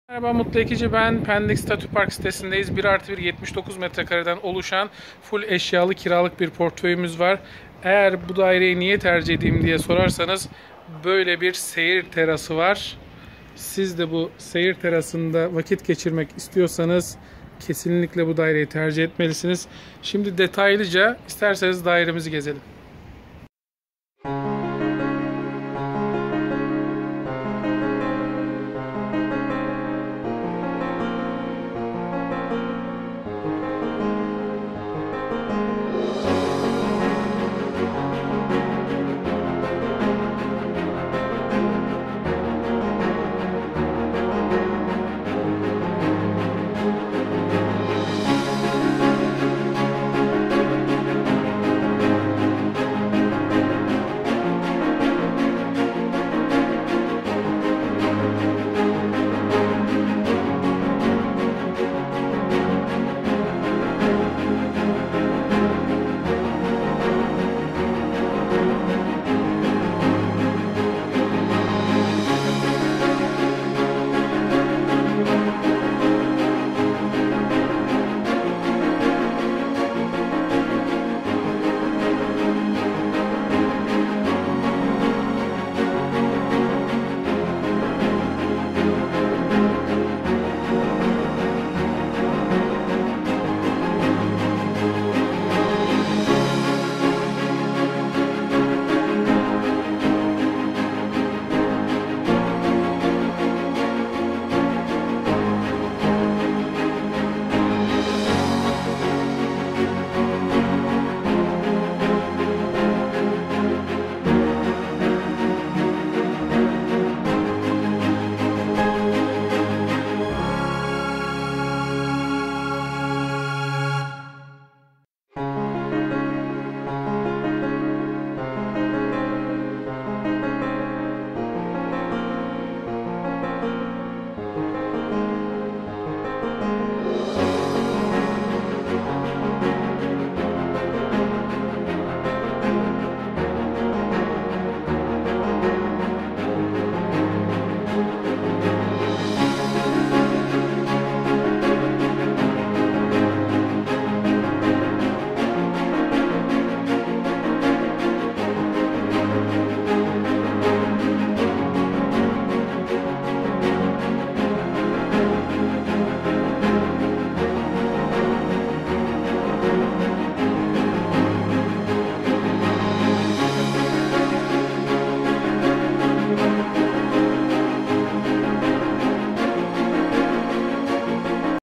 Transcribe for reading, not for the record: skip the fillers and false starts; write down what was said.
Merhaba Mutlu Ekici, ben Pendik Statü Park sitesindeyiz. 1+1 79 metrekareden oluşan full eşyalı kiralık bir portföyümüz var. Eğer bu daireyi niye tercih edeyim diye sorarsanız, böyle bir seyir terası var. Siz de bu seyir terasında vakit geçirmek istiyorsanız kesinlikle bu daireyi tercih etmelisiniz. Şimdi detaylıca isterseniz dairemizi gezelim.